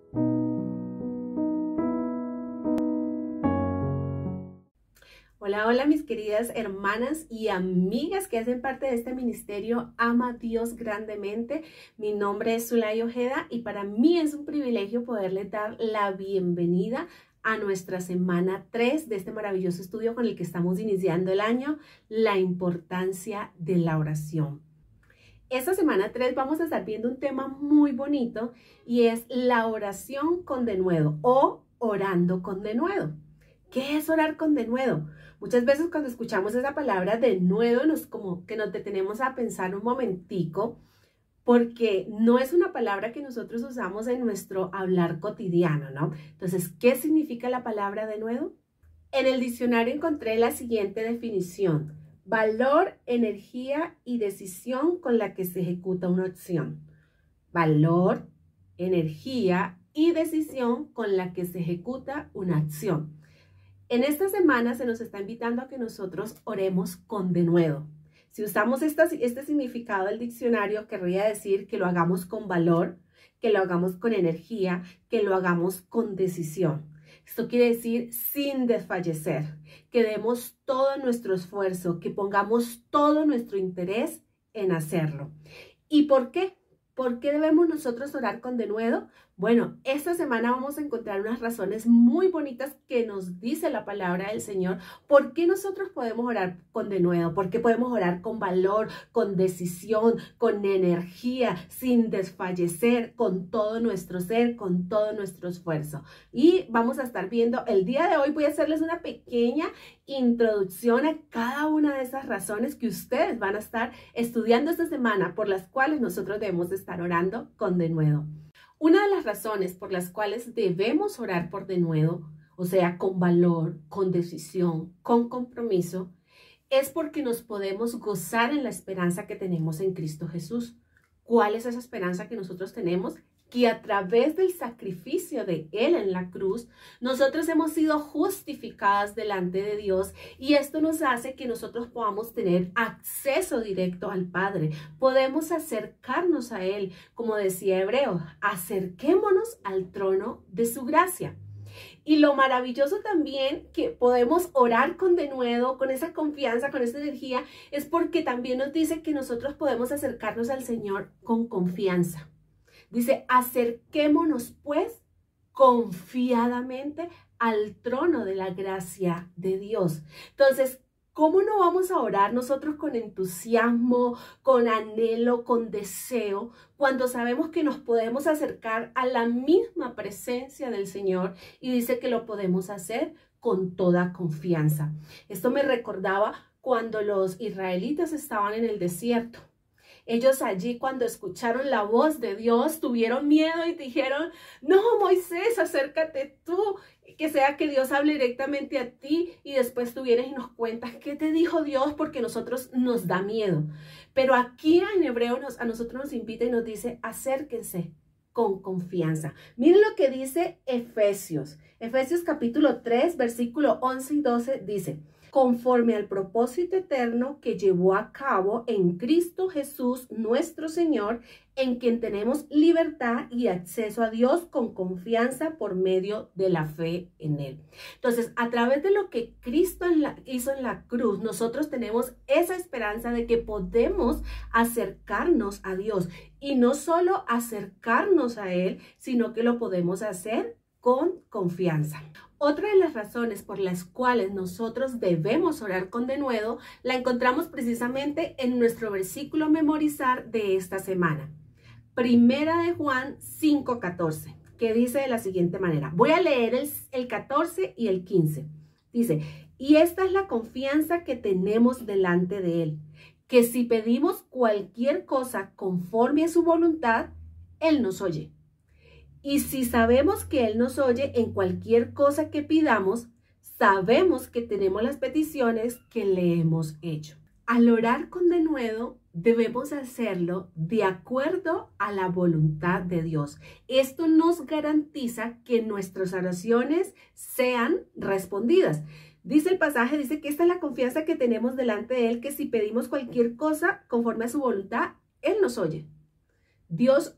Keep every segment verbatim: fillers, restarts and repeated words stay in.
Hola, hola mis queridas hermanas y amigas que hacen parte de este ministerio Ama a Dios Grandemente. Mi nombre es Zulay Ojeda y para mí es un privilegio poderles dar la bienvenida a nuestra semana tres de este maravilloso estudio con el que estamos iniciando el año, la importancia de la oración. Esta semana tres vamos a estar viendo un tema muy bonito y es la oración con denuedo o orando con denuedo. ¿Qué es orar con denuedo? Muchas veces cuando escuchamos esa palabra denuedo nos como que nos detenemos a pensar un momentico porque no es una palabra que nosotros usamos en nuestro hablar cotidiano, ¿no? Entonces, ¿qué significa la palabra denuedo? En el diccionario encontré la siguiente definición: valor, energía y decisión con la que se ejecuta una acción. Valor, energía y decisión con la que se ejecuta una acción. En esta semana se nos está invitando a que nosotros oremos con denuedo. Si usamos esta, este significado del diccionario, querría decir que lo hagamos con valor, que lo hagamos con energía, que lo hagamos con decisión. Esto quiere decir sin desfallecer, que demos todo nuestro esfuerzo, que pongamos todo nuestro interés en hacerlo. ¿Y por qué? ¿Por qué debemos nosotros orar con denuedo? Bueno, esta semana vamos a encontrar unas razones muy bonitas que nos dice la palabra del Señor. ¿Por qué nosotros podemos orar con denuedo? ¿Por qué podemos orar con valor, con decisión, con energía, sin desfallecer, con todo nuestro ser, con todo nuestro esfuerzo? Y vamos a estar viendo el día de hoy, voy a hacerles una pequeña introducción a cada una de esas razones que ustedes van a estar estudiando esta semana, por las cuales nosotros debemos estar orando con denuedo. Una de las razones por las cuales debemos orar por denuedo, o sea, con valor, con decisión, con compromiso, es porque nos podemos gozar en la esperanza que tenemos en Cristo Jesús. ¿Cuál es esa esperanza que nosotros tenemos? Que a través del sacrificio de Él en la cruz, nosotros hemos sido justificadas delante de Dios y esto nos hace que nosotros podamos tener acceso directo al Padre. Podemos acercarnos a Él, como decía Hebreo, acerquémonos al trono de su gracia. Y lo maravilloso también que podemos orar con denuedo, con esa confianza, con esa energía, es porque también nos dice que nosotros podemos acercarnos al Señor con confianza. Dice, acerquémonos pues confiadamente al trono de la gracia de Dios. Entonces, ¿cómo no vamos a orar nosotros con entusiasmo, con anhelo, con deseo, cuando sabemos que nos podemos acercar a la misma presencia del Señor? Y dice que lo podemos hacer con toda confianza. Esto me recordaba cuando los israelitas estaban en el desierto. Ellos allí, cuando escucharon la voz de Dios, tuvieron miedo y dijeron, no, Moisés, acércate tú, que sea que Dios hable directamente a ti y después tú vienes y nos cuentas qué te dijo Dios, porque a nosotros nos da miedo. Pero aquí en hebreo nos, a nosotros nos invita y nos dice, acérquense con confianza. Miren lo que dice Efesios. Efesios capítulo tres, versículo once y doce dice, conforme al propósito eterno que llevó a cabo en Cristo Jesús nuestro Señor, en quien tenemos libertad y acceso a Dios con confianza por medio de la fe en Él. Entonces, a través de lo que Cristo en la, hizo en la cruz, nosotros tenemos esa esperanza de que podemos acercarnos a Dios. Y no solo acercarnos a Él, sino que lo podemos hacer con confianza. Otra de las razones por las cuales nosotros debemos orar con denuedo la encontramos precisamente en nuestro versículo memorizar de esta semana. Primera de Juan cinco catorce, que dice de la siguiente manera. Voy a leer el, el catorce y el quince. Dice, y esta es la confianza que tenemos delante de Él, que si pedimos cualquier cosa conforme a su voluntad, Él nos oye. Y si sabemos que Él nos oye en cualquier cosa que pidamos, sabemos que tenemos las peticiones que le hemos hecho. Al orar con denuedo, debemos hacerlo de acuerdo a la voluntad de Dios. Esto nos garantiza que nuestras oraciones sean respondidas. Dice el pasaje, dice que esta es la confianza que tenemos delante de Él, que si pedimos cualquier cosa conforme a su voluntad, Él nos oye. Dios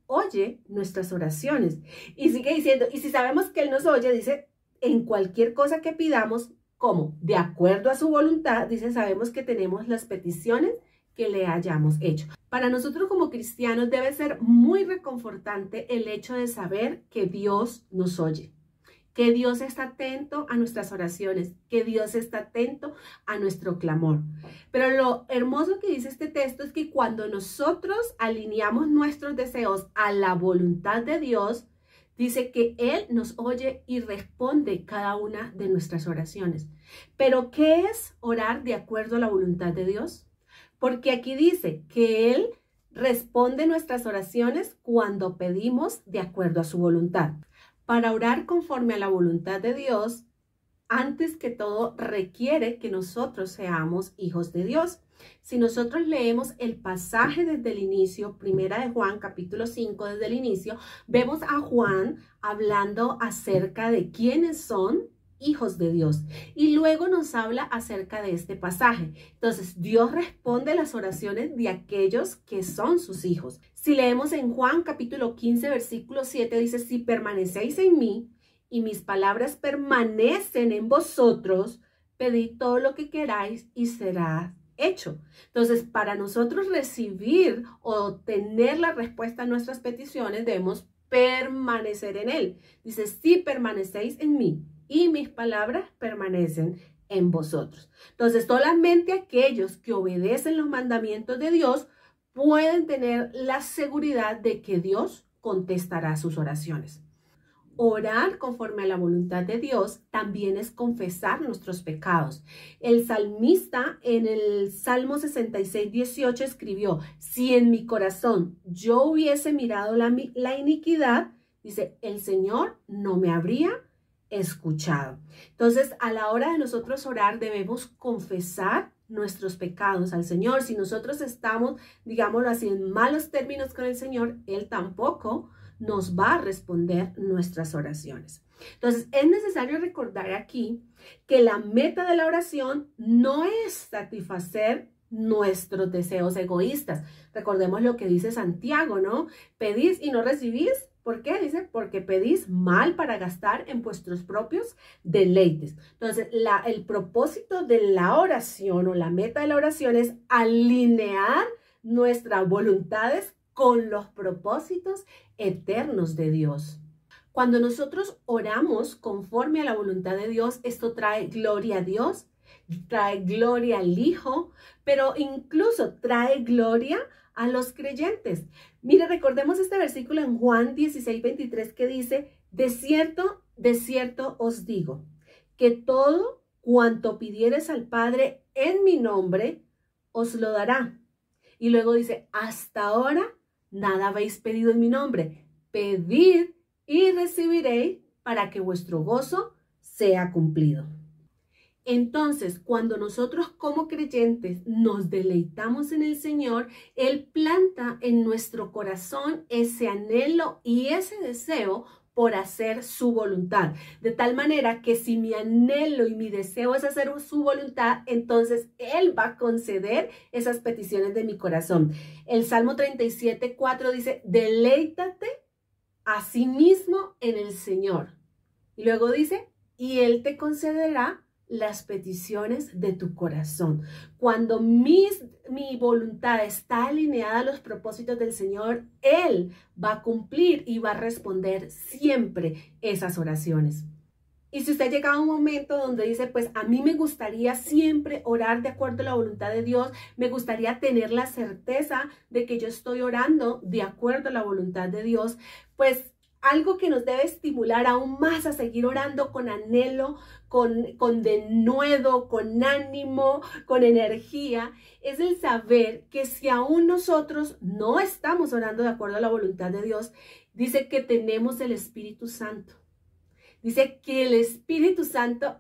oye nuestras oraciones. Y sigue diciendo, y si sabemos que Él nos oye, dice, en cualquier cosa que pidamos, ¿cómo? De acuerdo a su voluntad, dice, sabemos que tenemos las peticiones que le hayamos hecho. Para nosotros como cristianos debe ser muy reconfortante el hecho de saber que Dios nos oye, que Dios está atento a nuestras oraciones, que Dios está atento a nuestro clamor. Pero lo hermoso que dice este texto es que cuando nosotros alineamos nuestros deseos a la voluntad de Dios, dice que Él nos oye y responde cada una de nuestras oraciones. Pero, ¿qué es orar de acuerdo a la voluntad de Dios? Porque aquí dice que Él responde nuestras oraciones cuando pedimos de acuerdo a su voluntad. Para orar conforme a la voluntad de Dios, antes que todo requiere que nosotros seamos hijos de Dios. Si nosotros leemos el pasaje desde el inicio, primera de Juan, capítulo cinco, desde el inicio, vemos a Juan hablando acerca de quiénes son hijos de Dios. Y luego nos habla acerca de este pasaje. Entonces, Dios responde las oraciones de aquellos que son sus hijos. Si leemos en Juan capítulo quince, versículo siete, dice, si permanecéis en mí y mis palabras permanecen en vosotros, pedid todo lo que queráis y será hecho. Entonces, para nosotros recibir o tener la respuesta a nuestras peticiones, debemos permanecer en Él. Dice, si permanecéis en mí y mis palabras permanecen en vosotros. Entonces, solamente aquellos que obedecen los mandamientos de Dios pueden tener la seguridad de que Dios contestará sus oraciones. Orar conforme a la voluntad de Dios también es confesar nuestros pecados. El salmista en el Salmo sesenta y seis, dieciocho escribió, si en mi corazón yo hubiese mirado la, la iniquidad, dice, el Señor no me habría escuchado. Entonces, a la hora de nosotros orar, debemos confesar nuestros pecados al Señor. Si nosotros estamos, digámoslo así, en malos términos con el Señor, Él tampoco nos va a responder nuestras oraciones. Entonces, es necesario recordar aquí que la meta de la oración no es satisfacer nuestros deseos egoístas. Recordemos lo que dice Santiago, ¿no? Pedís y no recibís. ¿Por qué? Dice, porque pedís mal para gastar en vuestros propios deleites. Entonces, la, el propósito de la oración o la meta de la oración es alinear nuestras voluntades con los propósitos eternos de Dios. Cuando nosotros oramos conforme a la voluntad de Dios, esto trae gloria a Dios, trae gloria al Hijo, pero incluso trae gloria a los creyentes. Mire, recordemos este versículo en Juan dieciséis, veintitrés que dice, de cierto, de cierto os digo, que todo cuanto pidiereis al Padre en mi nombre, os lo dará. Y luego dice, hasta ahora nada habéis pedido en mi nombre. Pedid y recibiréis para que vuestro gozo sea cumplido. Entonces, cuando nosotros como creyentes nos deleitamos en el Señor, Él planta en nuestro corazón ese anhelo y ese deseo por hacer su voluntad. De tal manera que si mi anhelo y mi deseo es hacer su voluntad, entonces Él va a conceder esas peticiones de mi corazón. El Salmo treinta y siete, cuatro dice, deleítate a sí mismo en el Señor. Y luego dice, y Él te concederá las peticiones de tu corazón. Cuando mis, mi voluntad está alineada a los propósitos del Señor, Él va a cumplir y va a responder siempre esas oraciones. Y si usted llega a un momento donde dice, pues a mí me gustaría siempre orar de acuerdo a la voluntad de Dios, me gustaría tener la certeza de que yo estoy orando de acuerdo a la voluntad de Dios, pues algo que nos debe estimular aún más a seguir orando con anhelo, con, con denuedo, con ánimo, con energía, es el saber que si aún nosotros no estamos orando de acuerdo a la voluntad de Dios, dice que tenemos el Espíritu Santo. Dice que el Espíritu Santo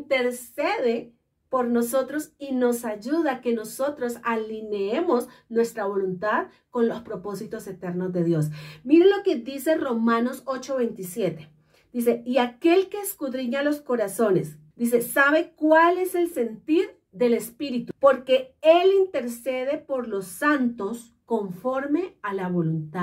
intercede por nosotros y nos ayuda a que nosotros alineemos nuestra voluntad con los propósitos eternos de Dios. Miren lo que dice Romanos ocho, veintisiete. Dice, y aquel que escudriña los corazones, dice, sabe cuál es el sentir del Espíritu, porque Él intercede por los santos conforme a la voluntad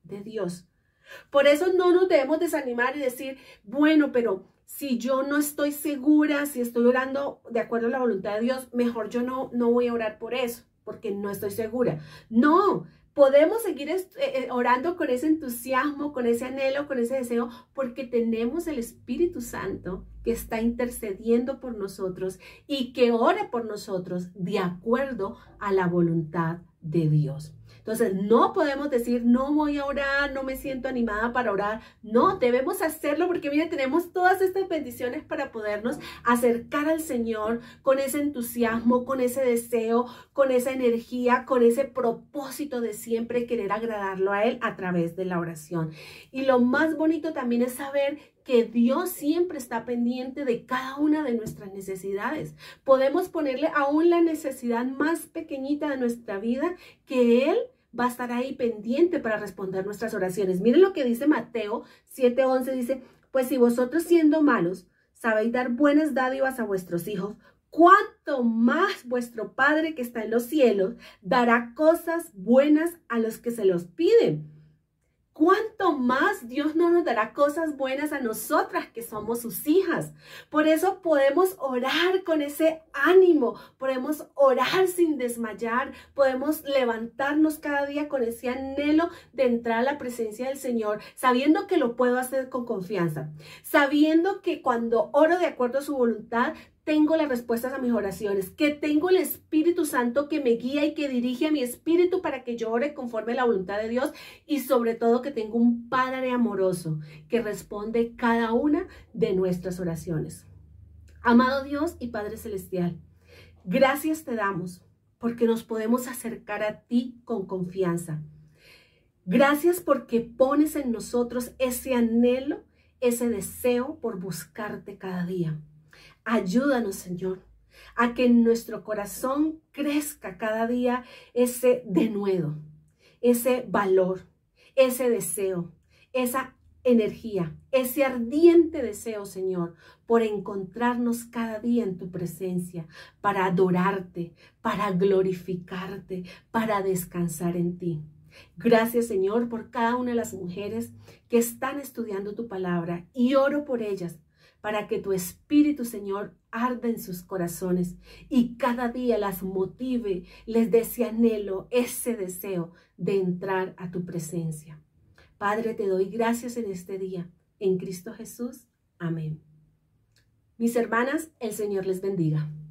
de Dios. Por eso no nos debemos desanimar y decir, bueno, pero si yo no estoy segura, si estoy orando de acuerdo a la voluntad de Dios, mejor yo no, no voy a orar por eso, porque no estoy segura. No, podemos seguir eh, orando con ese entusiasmo, con ese anhelo, con ese deseo, porque tenemos el Espíritu Santo que está intercediendo por nosotros y que ora por nosotros de acuerdo a la voluntad de Dios. Entonces, no podemos decir, no voy a orar, no me siento animada para orar. No, debemos hacerlo porque, mire, tenemos todas estas bendiciones para podernos acercar al Señor con ese entusiasmo, con ese deseo, con esa energía, con ese propósito de siempre querer agradarlo a Él a través de la oración. Y lo más bonito también es saber que Dios siempre está pendiente de cada una de nuestras necesidades. Podemos ponerle aún la necesidad más pequeñita de nuestra vida, que Él va a estar ahí pendiente para responder nuestras oraciones. Miren lo que dice Mateo siete once, dice, pues si vosotros siendo malos sabéis dar buenas dádivas a vuestros hijos, cuánto más vuestro Padre que está en los cielos dará cosas buenas a los que se los piden. ¿Cuánto más Dios no nos dará cosas buenas a nosotras que somos sus hijas? Por eso podemos orar con ese ánimo, podemos orar sin desmayar, podemos levantarnos cada día con ese anhelo de entrar a la presencia del Señor, sabiendo que lo puedo hacer con confianza, sabiendo que cuando oro de acuerdo a su voluntad, tengo las respuestas a mis oraciones, que tengo el Espíritu Santo que me guía y que dirige a mi espíritu para que yo ore conforme a la voluntad de Dios, y sobre todo que tengo un Padre amoroso que responde cada una de nuestras oraciones. Amado Dios y Padre Celestial, gracias te damos porque nos podemos acercar a ti con confianza. Gracias porque pones en nosotros ese anhelo, ese deseo por buscarte cada día. Ayúdanos, Señor, a que en nuestro corazón crezca cada día ese denuedo, ese valor, ese deseo, esa energía, ese ardiente deseo, Señor, por encontrarnos cada día en tu presencia, para adorarte, para glorificarte, para descansar en ti. Gracias, Señor, por cada una de las mujeres que están estudiando tu palabra, y oro por ellas, para que tu Espíritu, Señor, arda en sus corazones y cada día las motive, les dé ese anhelo, ese deseo de entrar a tu presencia. Padre, te doy gracias en este día. En Cristo Jesús. Amén. Mis hermanas, el Señor les bendiga.